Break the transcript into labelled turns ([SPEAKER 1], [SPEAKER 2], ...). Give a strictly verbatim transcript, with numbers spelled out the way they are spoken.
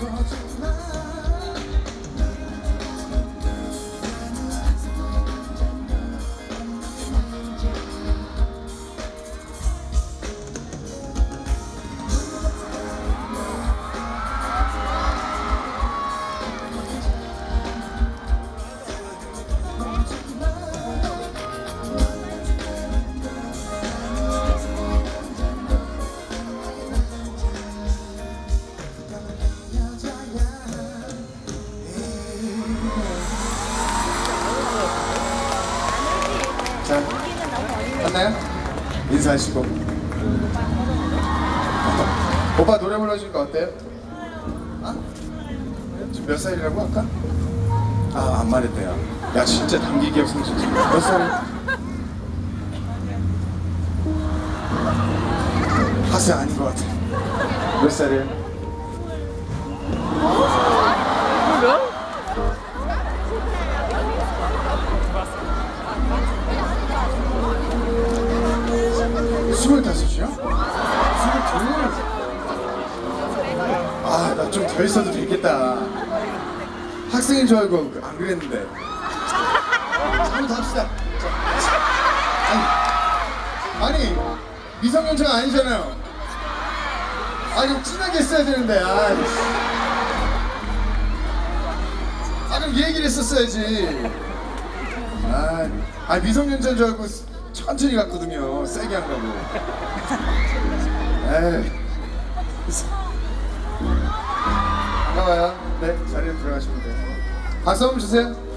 [SPEAKER 1] 자, 맞나요? 인사하시고. 오빠 노래 불러주니까 어때요? 아? 지금 몇 살이라고 아까? 아, 안 말했대요. 야, 진짜 단기 기억 상실. 몇 살? 학생 아닌 것 같아. 몇 살이에요?
[SPEAKER 2] 뭐야?
[SPEAKER 1] 스물다섯이요? 스물둘? 아, 나 좀 더 있어도 되겠다. 학생인 줄 알고 안 그랬는데. 한번 더 합시다. 아니, 아니, 미성년자가 아니잖아요. 아, 좀 진하게 했어야 되는데. 아, 아 그럼 이 얘기를 했었어야지. 아, 아 미성년자인 줄 알고 천천히 갔거든요. 세게 안 가고. 에이. 반가워요. 네, 자리에 들어가시면 돼요. 박수 한번 주세요.